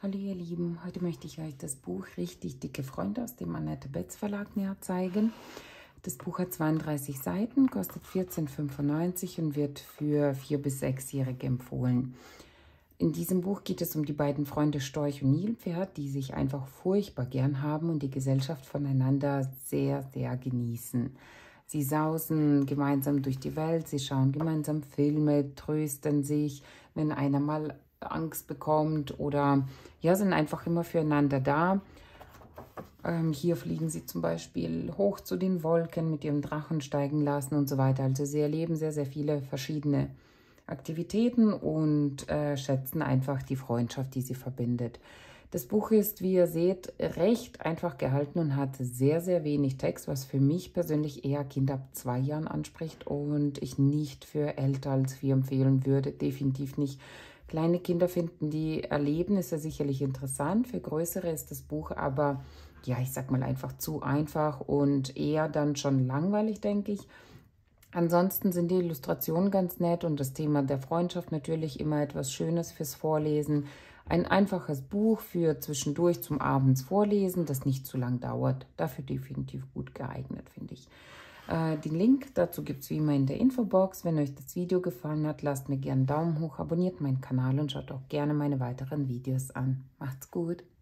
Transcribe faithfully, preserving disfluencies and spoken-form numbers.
Hallo ihr Lieben, heute möchte ich euch das Buch Richtig dicke Freunde aus dem Annette Betz Verlag näher zeigen. Das Buch hat zweiunddreißig Seiten, kostet vierzehn fünfundneunzig und wird für vier- bis sechsjährige empfohlen. In diesem Buch geht es um die beiden Freunde Storch und Nilpferd, die sich einfach furchtbar gern haben und die Gesellschaft voneinander sehr, sehr genießen. Sie sausen gemeinsam durch die Welt, sie schauen gemeinsam Filme, trösten sich, wenn einer mal Angst bekommt oder ja, sind einfach immer füreinander da. Ähm, hier fliegen sie zum Beispiel hoch zu den Wolken mit ihrem Drachen steigen lassen und so weiter. Also sie erleben sehr, sehr viele verschiedene Aktivitäten und äh, schätzen einfach die Freundschaft, die sie verbindet. Das Buch ist, wie ihr seht, recht einfach gehalten und hat sehr, sehr wenig Text, was für mich persönlich eher Kinder ab zwei Jahren anspricht und ich nicht für älter als vier empfehlen würde, definitiv nicht. Kleine Kinder finden die Erlebnisse sicherlich interessant, für größere ist das Buch aber, ja, ich sag mal einfach zu einfach und eher dann schon langweilig, denke ich. Ansonsten sind die Illustrationen ganz nett und das Thema der Freundschaft natürlich immer etwas Schönes fürs Vorlesen. Ein einfaches Buch für zwischendurch zum Abends vorlesen, das nicht zu lang dauert. Dafür definitiv gut geeignet, finde ich. Äh, den Link dazu gibt es wie immer in der Infobox. Wenn euch das Video gefallen hat, lasst mir gerne einen Daumen hoch, abonniert meinen Kanal und schaut auch gerne meine weiteren Videos an. Macht's gut!